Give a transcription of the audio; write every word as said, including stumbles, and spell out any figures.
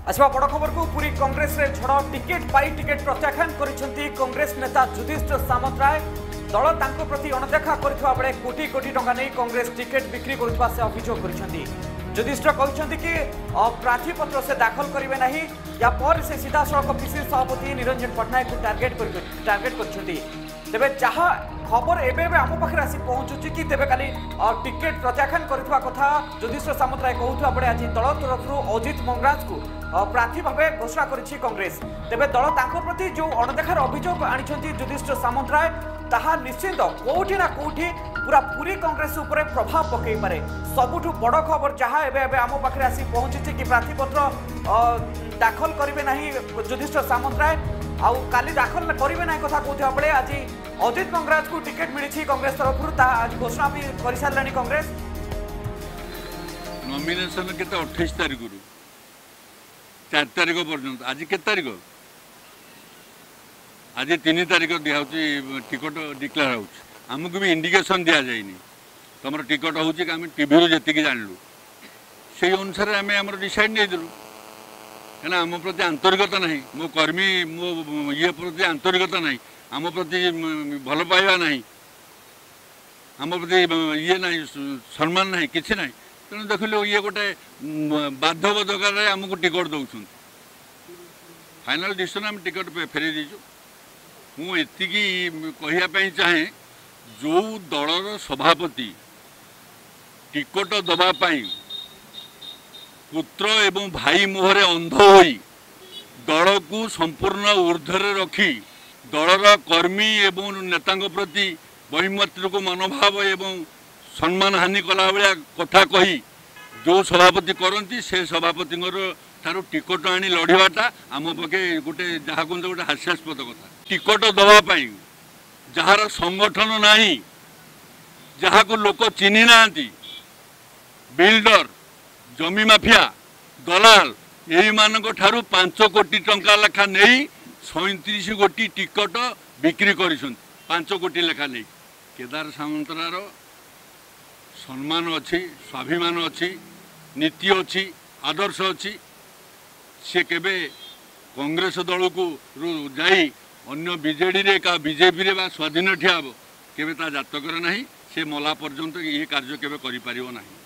आसवा बड़ खबर को पूरी कांग्रेस रे झड़ टिकेट पाई टिकेट प्रत्याख्यान करिसेंती कांग्रेस नेता युधिष्ठिर सामंतराय। दल तांको प्रति अणदेखा करथिबा बेले कोटी कोटी टंका नै कांग्रेस टिकेट बिक्री करथिबा से अभियोग करिसेंती। युधिष्ठिर कहते कि प्रार्थीपत्र से दाखल करेंगे ना या पर से सीधा सड़क पीसीसी सभापति निरंजन पट्टनायक को टार्गेट टार्गेट करछंती। तेबे जहाँ खबर एवं आम पाखे आसी पहुँचुची कि तेबे खाली टिकेट प्रत्याख्यान करथिबा कथा युधिष्ठिर सामंतराय कहउथबा बेले आज दल तरफ अजित मंगराज को प्रार्थी भाव घोषणा करिछि कांग्रेस। तेबे दल तांको प्रति जो अणदेखार अभियोग आनिछंती युधिष्ठिर सामंतराय ताहा निश्चित कोठी ना कोठी पूरा पूरी कांग्रेस उपरे प्रभाव पकई पारे। सबुठु बड़ खबर जहाँ एबे एबे आम पाखे आसी पहुँची कि प्रार्थीपत्र दाखल करेंगे ना युधिष्ठिर सामंतराय आउ काली दाखल करेंगे ना कथा कहता बेले आज अजित मंगराज को टिकेट मिली कांग्रेस तरफ आज घोषणा भी कर सारे कांग्रेस। नॉमिनेशन के अठाईस तारीख रु चार तारीख पर्यंत आज के तारीख आज तीन तारीख दिया टिकट डिक्लेयर होमको भी इंडिकेशन दि जाए तुम टिकट हो टीवी रू जी जानलु से अनुसार आम आम डिसाइड नहीं देलु कहीं आम प्रति आंतरिकता ना मो कर्मी मो ये प्रति आंतरिकता ना आम प्रति भल पाइबा ना आम प्रति ये ना सम्मान ना कि ना तेणु देखिल ये गोटे बाध्यबाधकार आमको टिकट दौरान फाइनाल डिसीजन आम टिकट फेरे दीचु। मुझे कहवाई चाहे जो दलर सभापति टिकट दवापाई पुत्र एवं भाई मुहरे अंध होई दल को संपूर्ण ऊर्ध्वे रखी दलर कर्मी एवं नेता प्रति वैमत्रिक मनोभाव एवं सम्मान हानि कला भाया कथा कही जो सभापति करती से सभापति ठार टिकट आनी लड़ाटा आम पक्षे गोटे जहाँ कहते गोटे हास्यास्पद कथा। टिकट दवापाई जार संगठन नहीं जहाँ को लोक चिन्ह ना बिल्डर जमी माफिया दलाल यही मानक ठारू पांच कोटी टंका लेखा नहीं सैंतीस कोटी टिकट बिक्री कर पांच कोटी लेखा नहीं केदार सामंतरार सम्मान अच्छी स्वाभिमान अच्छी नीति अच्छी आदर्श अच्छी सी केबे कांग्रेस दल को जाई अन्य बीजेडी रे का बीजेपी रे बा स्वाधीन ठिया केबे ता जातकर नहीं से मला पर्यंत ये कार्य केबे करि पारिबो नहीं।